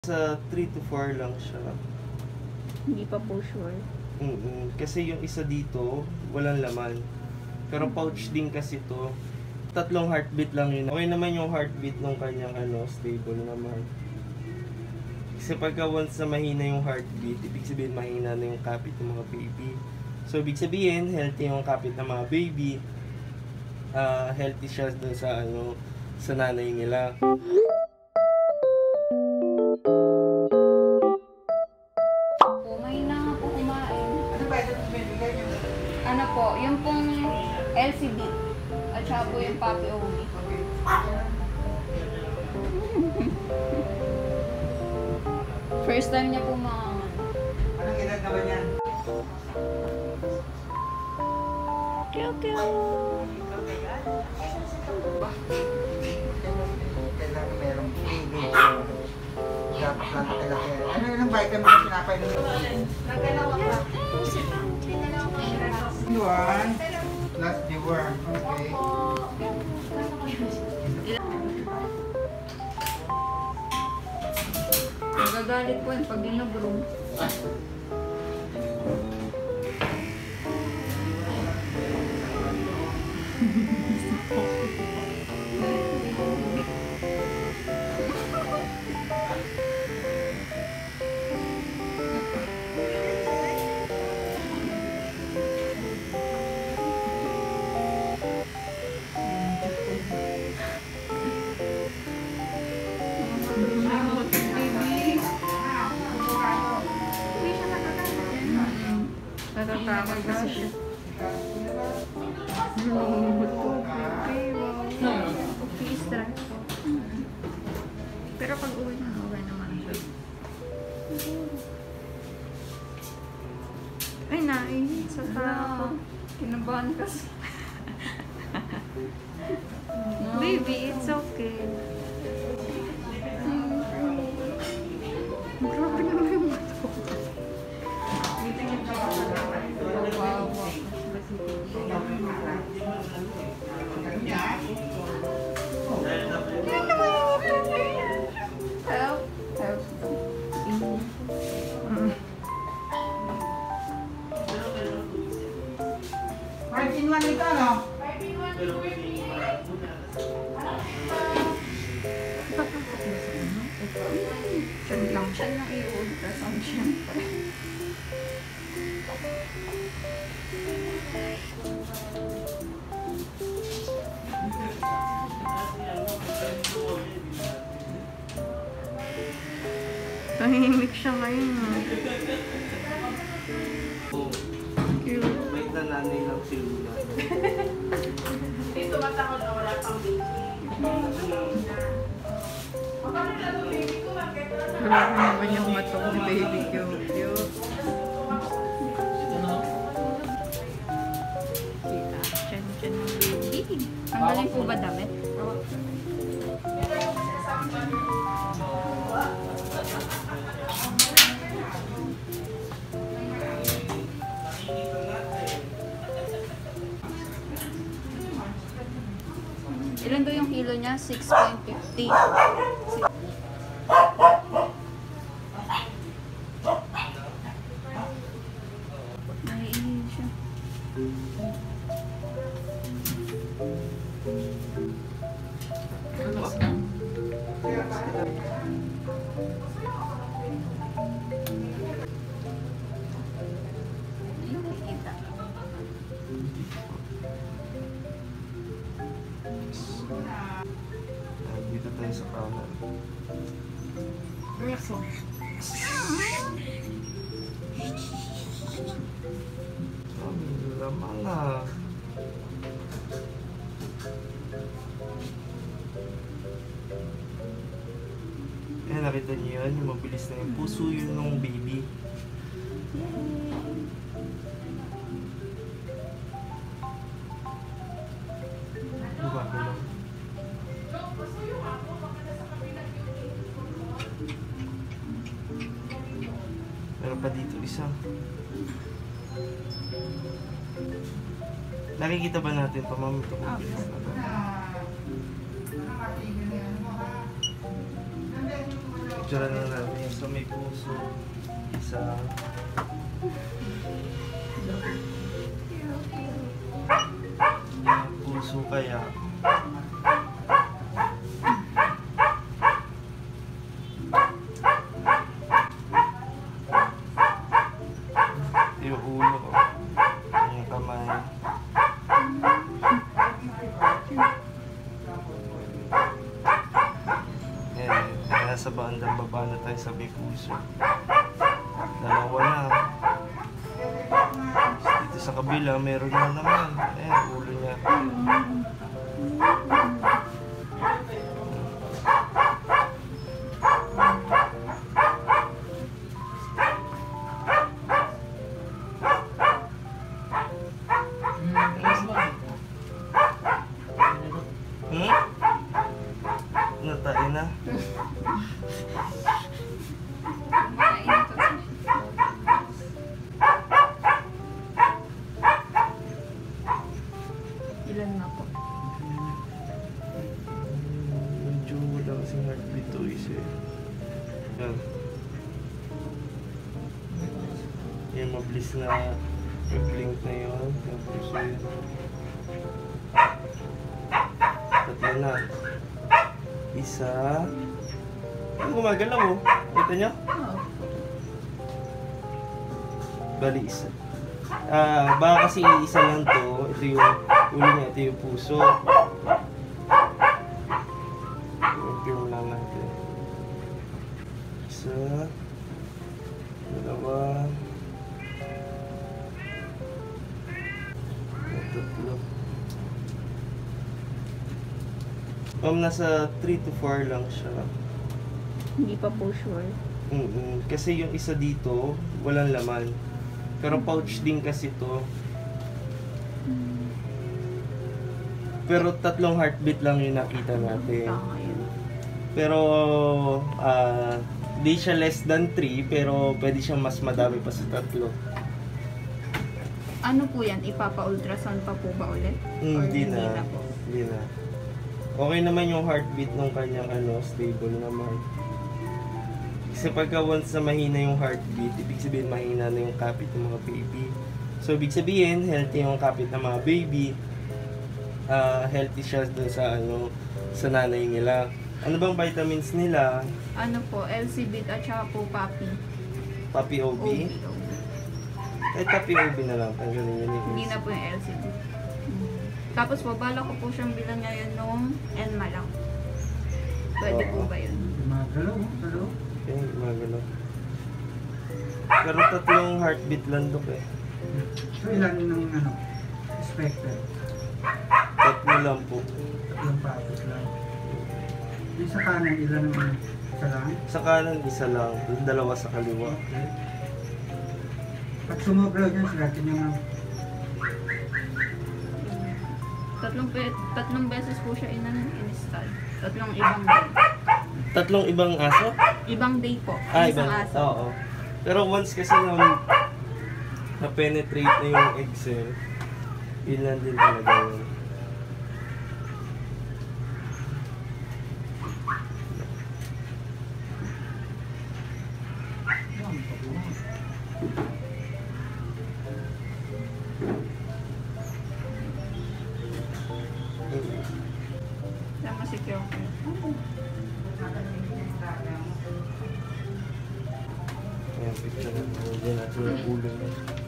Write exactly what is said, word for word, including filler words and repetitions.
Sa three to four lang siya. Hindi pa po sure. Mm-mm. Kasi yung isa dito, walang laman. Pero pouch din kasi to. Tatlong heartbeat lang yun. Okay naman yung heartbeat ng kanyang ano, stable naman. Kasi pagka once na mahina yung heartbeat, ibig sabihin mahina na yung kapit ng mga baby. So ibig sabihin, healthy yung kapit ng mga baby. Uh, healthy siya dun sa ano, sa nanay nila. Ano po, yung pong L C D at saka po yung puppy O B. First time niya po mga... Anong edad naman yan? Kyo kyo! Kailangan merong pigil. Dapat lang kalaki. Ano yung vitamin na pinapainom? Nagalawa ka. One plus deworm. Okay. Nagagalit po yung pag dinabroom. Natatakot kasi siya. Lumumot po. Okay, wow. Okay, stress po. Pero pag uwi na, okay naman siya. Ay, nainig sa tao. Kinabahan kasi. Baby, it's okay. Grabe naman yung mata ko. Wow, wow. Help, help. five in one ito, no? Diyan lang siya na i-ultrasound siyempre. Tahimik siya ngayon. Cute. May nanay lang si Luna. Dito matakot na wala pang baby. Grabe naman yung matong ni baby. Cute, cute. Chan, chan ng baby. Ang galing po ba damit? Ilan daw yung kilo niya? six point five zero. Naiinig siya. Nakikita. Dito tayo sa kanan. Reso. Ang laman na. Eh, nakita niyo yun, yung mabilis na yung puso yun ng baby. Diba, diba? Meron pa dito isa. Nakikita ba natin pa, ma'am? Ito kung bilis na ba? Picture na natin sa may puso. Isa. Puso kaya. Yung ulo ko. Yung kamay. Eh, nasa bandang baba na tayo sa may puso. Dalawa na. Dito sa kabila, meron na naman. Eh, ulo niya. Hmm? Natain na. Ilan na po? Medyo wala kasing heartbeat to isa eh. Yan. Yung mabilis na blink na yun. Yung puso yun. Tatlo na. Isa. Ano gumagalaw oh? Kita nyo? Oo. Bali isa. Ah, baka kasi isa lang to. Ito yung ulo niya, ito yung puso. Confirm lang natin. Isa. Dalawa. Tatlo. Um, nasa three to four lang siya. Hindi pa po sure. Mm-mm. Kasi yung isa dito, walang laman. Pero pouch din kasi to. Pero tatlong heartbeat lang yung nakita natin. Tama yun. Pero, ah, di siya less than three, pero pwede siyang mas madami pa sa tatlo. Ano po yan? Ipapa-ultrasound pa po ba ulit? Mm, Or Hindi na. po? Hindi na. Okay naman yung heartbeat ng kanyang ano, stable naman. Kasi pagka once na mahina yung heartbeat, ibig sabihin mahina na yung kapit ng mga baby. So, ibig sabihin, healthy yung kapit ng mga baby. Uh, healthy siya dun sa, ano, sa nanay nila. Ano bang vitamins nila? Ano po? L C B at saka po puppy. Puppy O B? O B, O B. Eh, puppy O B na lang. Tanggalin yun. Hindi na po yung L C B. Tapos po, bala ko po siyang bilang ngayon nung N M A lang. Pwede po ba yun? Magalaw, magalaw. Okay, magano. Pero tatlong heartbeat lang dok eh. So ilan ng ano, expected? Tatlo lang po. Tatlong patos lang. Yung sa kanan, ilan ng ano? Isa lang? Sa kanan, isa lang. Dalawa sa kaliwa. Okay. Pag sumobra dyan, swerte nyo nga. Tatlong, be- tatlong beses po siya inan install. Tatlong ibang day. Tatlong ibang aso? Ibang day po. Ah, Isang ibang aso. Oo. Pero once kasi na na-penetrate na yung egg cell, yun lang din talaga yun. Tama si Kyo. Ayan, picture na. Ayan natin yung ulo niya.